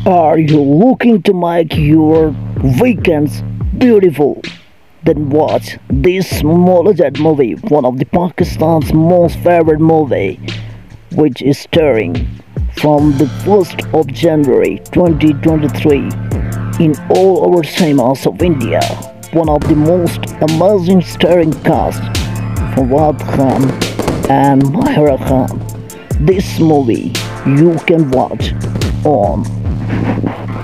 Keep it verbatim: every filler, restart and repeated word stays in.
Are you looking to make your weekends beautiful? Then watch this mola movie, one of the Pakistan's most favorite movie, which is starring from the first of January twenty twenty-three in all our cinemas of India. One of the most amazing starring cast, Fawad Khan and Mahira Khan. This movie you can watch on